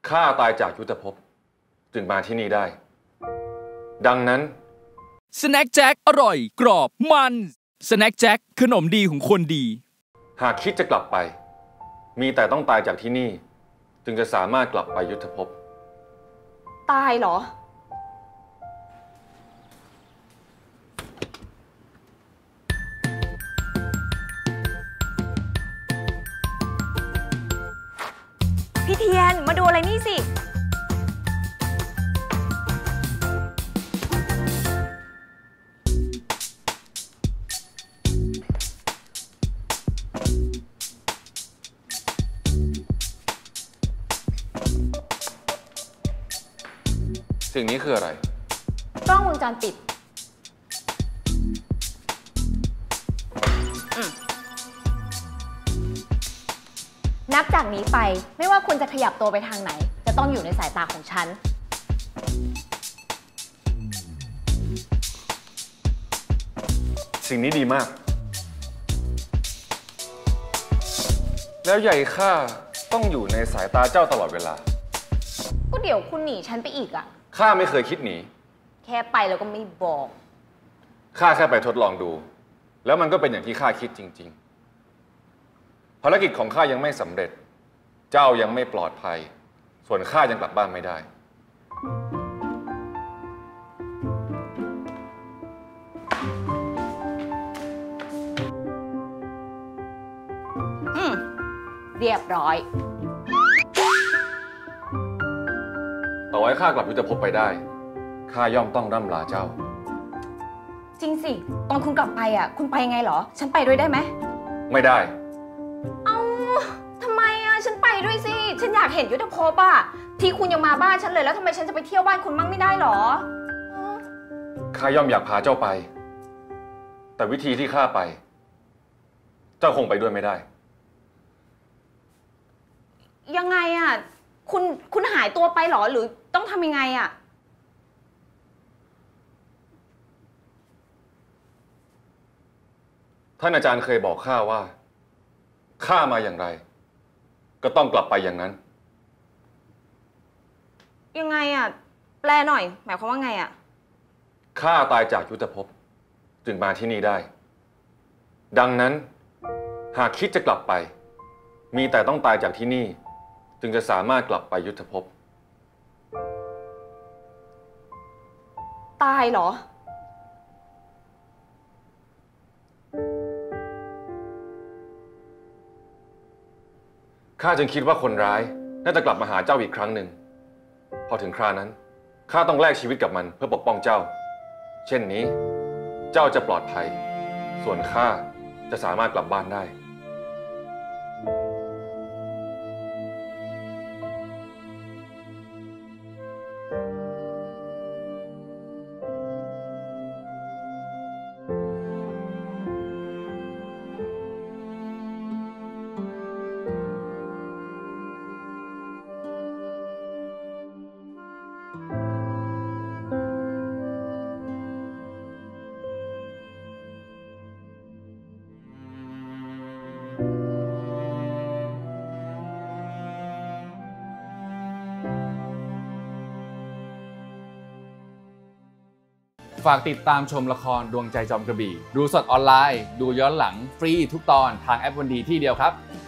ข้าตายจากยุทธภพจึงมาที่นี่ได้ดังนั้นสแน็คแจ็คอร่อยกรอบมันสแน็คแจ็คขนมดีของคนดีหากคิดจะกลับไปมีแต่ต้องตายจากที่นี่จึงจะสามารถกลับไปยุทธภพตายเหรอพี่เทียนมาดูอะไรนี่สิสิ่งนี้คืออะไรกล้องวงจรปิดนับจากนี้ไปไม่ว่าคุณจะขยับตัวไปทางไหนจะต้องอยู่ในสายตาของฉันสิ่งนี้ดีมากแล้วใหญ่ข้าต้องอยู่ในสายตาเจ้าตลอดเวลาก็เดี๋ยวคุณหนีฉันไปอีกอ่ะข้าไม่เคยคิดหนีแค่ไปแล้วก็ไม่บอกข้าแค่ไปทดลองดูแล้วมันก็เป็นอย่างที่ข้าคิดจริงๆภารกิจของข้ายังไม่สำเร็จเจ้ายังไม่ปลอดภัยส่วนข้ายังกลับบ้านไม่ได้เรียบร้อยต่อให้ข้ากลับยุทธภพไปได้ข้าย่อมต้องร่ำลาเจ้าจริงสิตอนคุณกลับไปอ่ะคุณไปไงเหรอฉันไปด้วยได้ไหมไม่ได้เอาทำไมอ่ะฉันไปด้วยสิฉันอยากเห็นยุทธภพอ่ะที่คุณยังมาบ้านฉันเลยแล้วทำไมฉันจะไปเที่ยวบ้านคุณมั่งไม่ได้หรอข้าย่อมอยากพาเจ้าไปแต่วิธีที่ข้าไปเจ้าคงไปด้วยไม่ได้ยังไงอ่ะคุณหายตัวไปหรอหรือต้องทำยังไงอ่ะท่านอาจารย์เคยบอกข้าว่าข้ามาอย่างไรก็ต้องกลับไปอย่างนั้นยังไงอ่ะแปลหน่อยหมายความว่าไงอ่ะข้าตายจากยุทธภพจึงมาที่นี่ได้ดังนั้นหากคิดจะกลับไปมีแต่ต้องตายจากที่นี่จึงจะสามารถกลับไปยุทธภพตายเหรอข้าจึงคิดว่าคนร้ายน่าจะกลับมาหาเจ้าอีกครั้งหนึ่งพอถึงครานั้นข้าต้องแลกชีวิตกับมันเพื่อปกป้องเจ้าเช่นนี้เจ้าจะปลอดภัยส่วนข้าจะสามารถกลับบ้านได้ฝากติดตามชมละครดวงใจจอมกระบี่ดูสดออนไลน์ดูย้อนหลังฟรีทุกตอนทางแอปวันดีที่เดียวครับ